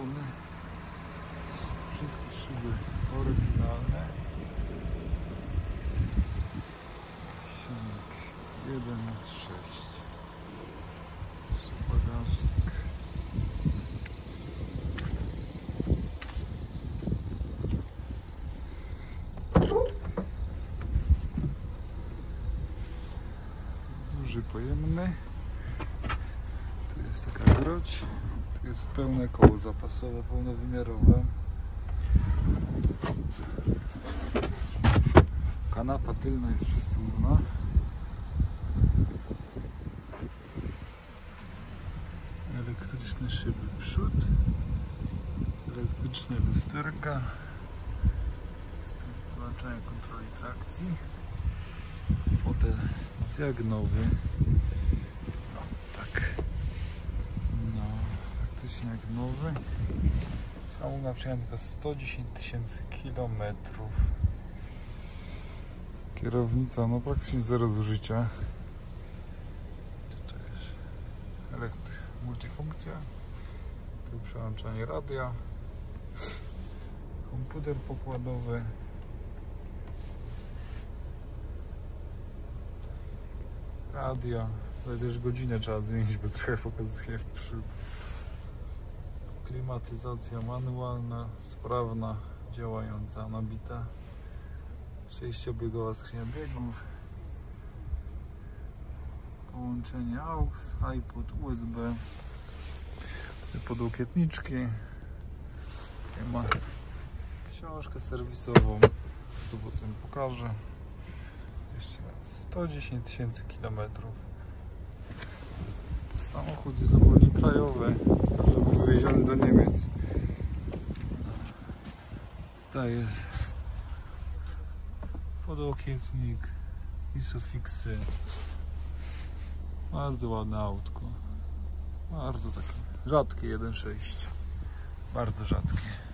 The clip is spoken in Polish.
oryginalny. Wszystkie szyby oryginalne. Silnik 1.6. Jeszcze bagażnik. Duży, pojemny. Tu jest taka groć. Tu jest pełne koło zapasowe, pełnowymiarowe. Kanapa tylna jest przesuwna. Elektryczne szyby przód. Elektryczne lusterka. System włączania kontroli trakcji. Fotel jak nowy. No tak. No, praktycznie jak nowy. Samochód przejechał tylko 110 000 kilometrów. Kierownica, no praktycznie zero zużycia. Tutaj jest multifunkcja. Tu przełączanie radia. Komputer pokładowy. Radio. Tutaj też godzinę trzeba zmienić, bo trochę pokazuje w przód. Klimatyzacja manualna, sprawna, działająca, nabita. 6-biegowa skrzynia biegów. Połączenie AUX, iPod, USB. Podłokietniczki. Tutaj ma książkę serwisową. Tu potem pokażę. Jeszcze raz. 110 000 kilometrów. Samochód jest ogólnie krajowy, także był wywieziony do Niemiec. Tutaj jest podłokietnik, Isofixy. Bardzo ładne autko. Bardzo takie rzadkie 1.6. Bardzo rzadkie.